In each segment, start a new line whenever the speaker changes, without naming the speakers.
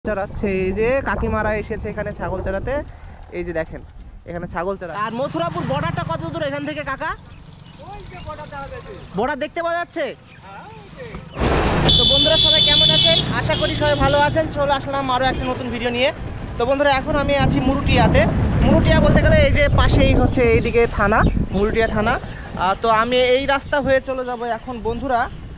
চড়াচ্ছে। এই যে কাকিমারা এসেছে এখানে ছাগল চড়াতে। এই যে দেখেন এখানে ছাগল চড়া। আর মথুরাপুর বর্ডারটা কত দূর এখান থেকে কাকা? বর্ডার দেখতে পাওয়া যাচ্ছে। তো বন্ধুরা সবাই কেমন আছেন? আশা করি সবাই ভালো আছেন। চলে আসলাম আরও একটা নতুন ভিডিও নিয়ে। তো বন্ধুরা এখন আমি আছি মুরুটিয়াতে। মুরুটিয়া বলতে গেলে এই যে পাশেই হচ্ছে এইদিকে থানা, মুরুটিয়া থানা। তো আমি এই রাস্তা হয়ে চলে যাব এখন বন্ধুরা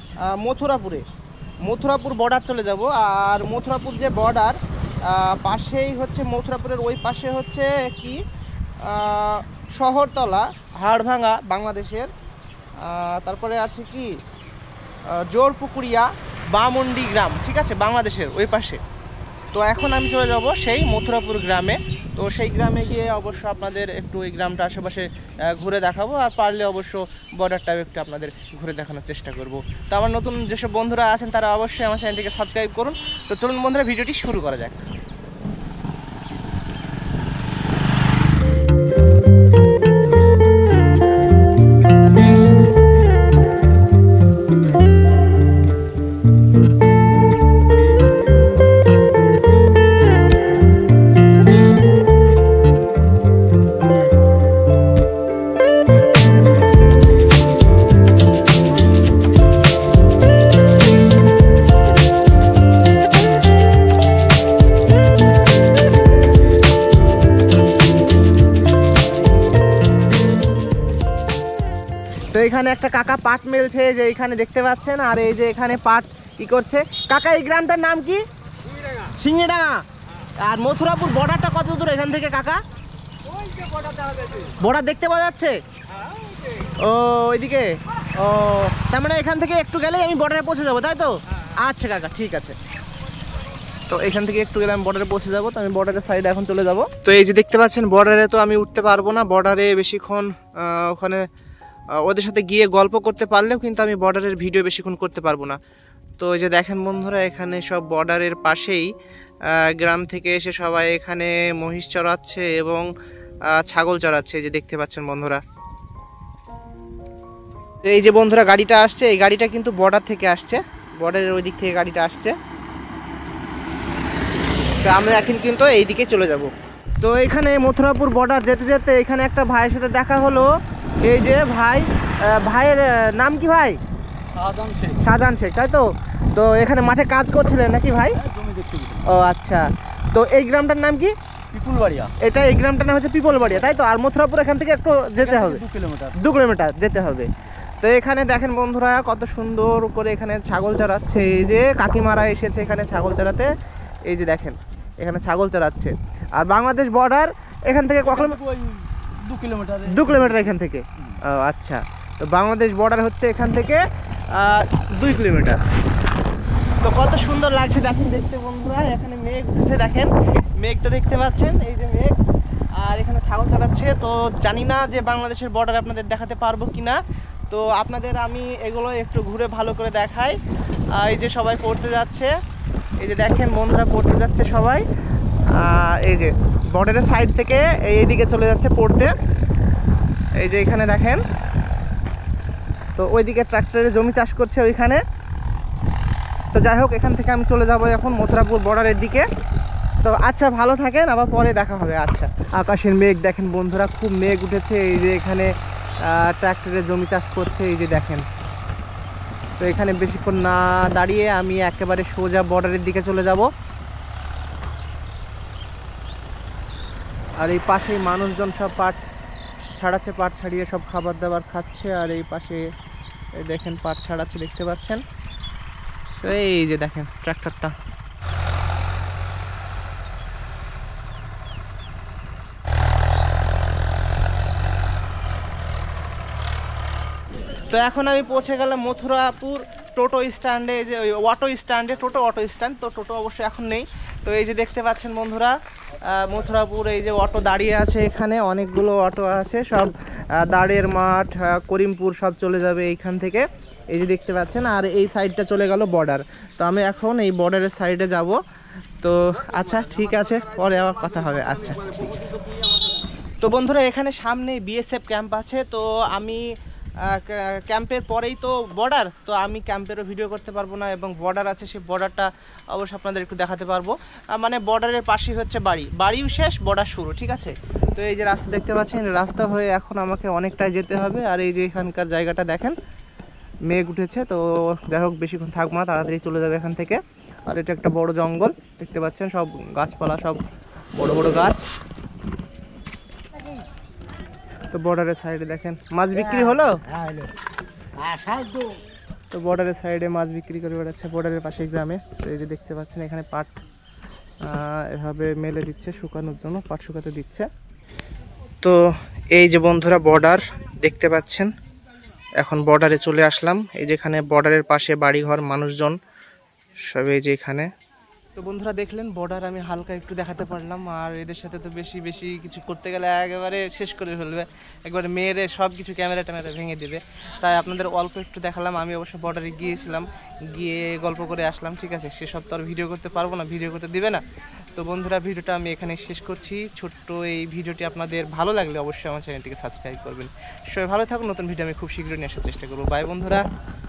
মথুরাপুর বর্ডার চলে যাব। আর মথুরাপুর যে বর্ডার পাশেই হচ্ছে মথুরাপুরের ওই পাশে হচ্ছে কি শহরতলা, হাড়ভাঙ্গা বাংলাদেশের। তারপরে আছে কি জোরপুকুরিয়া, বামন্ডি গ্রাম, ঠিক আছে, বাংলাদেশের ওই পাশে। তো এখন আমি চলে যাব সেই মথুরাপুর গ্রামে। তো সেই গ্রামে গিয়ে অবশ্য আপনাদের একটু ওই গ্রামটা আশেপাশে ঘুরে দেখাবো, আর পারলে অবশ্য বর্ডারটাও একটু আপনাদের ঘুরে দেখানোর চেষ্টা করব। তো আমার নতুন যেসব বন্ধুরা আছেন তারা অবশ্যই আমার চ্যানেলটিকে সাবস্ক্রাইব করুন। তো চলুন বন্ধুরা ভিডিওটি শুরু করা যাক। তো এখানে একটা কাকা পাট মেলছে, যে এখানে দেখতে পাচ্ছেন। আর এই যে এখানে পাট কি করছে কাকা? এই গ্রামটার নাম কি? সিংড়িডাঙ্গা। আর মথুরাপুর বর্ডারটা কত দূর এখান থেকে কাকা? বর্ডার দেখতে পাওয়া যাচ্ছে। ও ওইদিকে। ও তার মানে এখান থেকে একটু গেলেই আমি বর্ডারে পৌঁছে যাবো, তাই তো? আচ্ছা কাকা, ঠিক আছে। তো এখান থেকে একটু গেলে আমি বর্ডারে পৌঁছে যাবো। তো আমি বর্ডারের সাইডে এখন চলে যাব। তো এই যে দেখতে পাচ্ছেন বর্ডারে তো আমি উঠতে পারবো না। বর্ডারে বেশিক্ষণ ওখানে ওদের সাথে গিয়ে গল্প করতে পারলেও কিন্তু আমি বর্ডারের ভিডিও বেশিক্ষণ করতে পারবো না। তো এই যে দেখেন বন্ধুরা এখানে সব বর্ডারের পাশেই গ্রাম থেকে এসে সবাই এখানে মহিষ চড়াচ্ছে এবং ছাগল চড়াচ্ছে। এই যে দেখতে পাচ্ছেন বন্ধুরা। এই যে বন্ধুরা গাড়িটা আসছে, এই গাড়িটা কিন্তু বর্ডার থেকে আসছে, বর্ডারের ওই দিক থেকে গাড়িটা আসছে। তো আমরা এখন কিন্তু এই দিকে চলে যাব। তো এখানে মথুরাপুর বর্ডার যেতে যেতে এখানে একটা ভাইয়ের সাথে দেখা হলো। এই যে ভাইয়ের নাম কি ভাই? শাহজাহান শেখ, তাই তো? তো এখানে মাঠে কাজ করছিলেন নাকি ভাই? ও আচ্ছা। তো এই গ্রামটার নাম কি? পিপলবাড়িয়া। এটা এই গ্রামটার নাম হচ্ছে পিপলবাড়িয়া, তাই তো? আর মথুরাপুর এখান থেকে একটু যেতে হবে 2 কিলোমিটার যেতে হবে। তো এখানে দেখেন বন্ধুরা কত সুন্দর করে এখানে ছাগল চড়াচ্ছে। এই যে কাকিমারা এসেছে এখানে ছাগল চড়াতে। এই যে দেখেন এখানে ছাগল চড়াচ্ছে। আর বাংলাদেশ বর্ডার এখান থেকে কখন? 2 কিলোমিটার এখান থেকে। ও আচ্ছা। তো বাংলাদেশ বর্ডার হচ্ছে এখান থেকে 2 কিলোমিটার। তো কত সুন্দর লাগছে দেখেন দেখতে বন্ধুরা। এখানে মেঘ উঠেছে, দেখেন মেঘটা দেখতে পাচ্ছেন, এই যে মেঘ। আর এখানে ছাগল চড়াচ্ছে। তো জানি না যে বাংলাদেশের বর্ডার আপনাদের দেখাতে পারবো কিনা। তো আপনাদের আমি এগুলো একটু ঘুরে ভালো করে দেখাই। এই যে সবাই পড়তে যাচ্ছে, এই যে দেখেন বন্ধুরা পড়তে যাচ্ছে সবাই। এই যে বর্ডারের সাইড থেকে এইদিকে চলে যাচ্ছে পড়তে। এই যে এখানে দেখেন। তো ওইদিকে ট্রাক্টরে জমি চাষ করছে ওইখানে। তো যাই হোক এখান থেকে আমি চলে যাব এখন মথুরাপুর বর্ডারের দিকে। তো আচ্ছা ভালো থাকেন, আবার পরে দেখা হবে। আচ্ছা। আকাশের মেঘ দেখেন বন্ধুরা, খুব মেঘ উঠেছে। এই যে এখানে ট্রাক্টরে জমি চাষ করছে, এই যে দেখেন। তো এখানে বেশিক্ষণ না দাঁড়িয়ে আমি একেবারে সোজা বর্ডারের দিকে চলে যাব। আর এই পাশেই মানুষজন সব পাট ছাড়াচ্ছে, পাট ছাড়িয়ে সব খাবার দাবার খাচ্ছে। আর এই পাশে দেখেন পাট ছাড়াচ্ছে, দেখতে পাচ্ছেন। তো এই যে দেখেন ট্রাক্টরটা। তো এখন আমি পৌঁছে গেলাম মথুরাপুর টোটো স্ট্যান্ডে। যে ওই অটো স্ট্যান্ডে, অটো স্ট্যান্ড। তো টোটো অবশ্যই এখন নেই। তো এই যে দেখতে পাচ্ছেন বন্ধুরা মথুরাপুর এই যে অটো দাঁড়িয়ে আছে, এখানে অনেকগুলো অটো আছে, সব দাঁড়ের মাঠ, করিমপুর সব চলে যাবে এইখান থেকে। এই যে দেখতে পাচ্ছেন। আর এই সাইডটা চলে গেল বর্ডার। তো আমি এখন এই বর্ডারের সাইডে যাব। তো আচ্ছা ঠিক আছে, পরে আবার কথা হবে। আচ্ছা ঠিক আছে। তো বন্ধুরা এখানে সামনে বিএসএফ ক্যাম্প আছে। তো আমি ক্যাম্পের পরেই তো বর্ডার, তো আমি ক্যাম্পেরও ভিডিও করতে পারবো না, এবং বর্ডার আছে সেই বর্ডারটা অবশ্যই আপনাদের একটু দেখাতে পারবো। মানে বর্ডারের পাশেই হচ্ছে বাড়িও শেষ, বর্ডার শুরু, ঠিক আছে। তো এই যে রাস্তা দেখতে পাচ্ছেন, রাস্তা হয়ে এখন আমাকে অনেকটাই যেতে হবে। আর এই যে এখানকার জায়গাটা দেখেন, মেঘ উঠেছে, তো যাই হোক বেশিক্ষণ থাকবো না, তাড়াতাড়ি চলে যাবে এখান থেকে। আর এটা একটা বড় জঙ্গল দেখতে পাচ্ছেন, সব গাছপালা, সব বড় বড় গাছ। তো বর্ডারের সাইডে দেখেন মাছ বিক্রি হলো, তো বর্ডারের সাইডে মাছ বিক্রি করে বেড়াচ্ছে বর্ডারের পাশে গ্রামে। তো এই যে দেখতে পাচ্ছেন এখানে পাট এভাবে মেলে দিচ্ছে শুকানোর জন্য, পাট শুকাতে দিচ্ছে। তো এই যে বন্ধুরা বর্ডার দেখতে পাচ্ছেন, এখন বর্ডারে চলে আসলাম। এই যেখানে বর্ডারের পাশে বাড়িঘর, মানুষজন সব এই যে এখানে। তো বন্ধুরা দেখলেন বর্ডার আমি হালকা একটু দেখাতে পারলাম। আর এদের সাথে তো বেশি বেশি কিছু করতে গেলে একেবারে শেষ করে ফেলবে, একবারে মেয়েরে সব কিছু ক্যামেরা ট্যামেরা ভেঙে দেবে। তাই আপনাদের অল্প একটু দেখালাম। আমি অবশ্য বর্ডারে গিয়েছিলাম, গিয়ে গল্প করে আসলাম, ঠিক আছে। সেসব তো আর ভিডিও করতে পারবো না, ভিডিও করতে দিবে না। তো বন্ধুরা ভিডিওটা আমি এখানে শেষ করছি। ছোট্ট এই ভিডিওটি আপনাদের ভালো লাগলে অবশ্যই আমার চ্যানেলটিকে সাবস্ক্রাইব করবেন। সবাই ভালো থাকুন, নতুন ভিডিও আমি খুব শীঘ্রই নিয়ে আসার চেষ্টা করবো। বাই বন্ধুরা।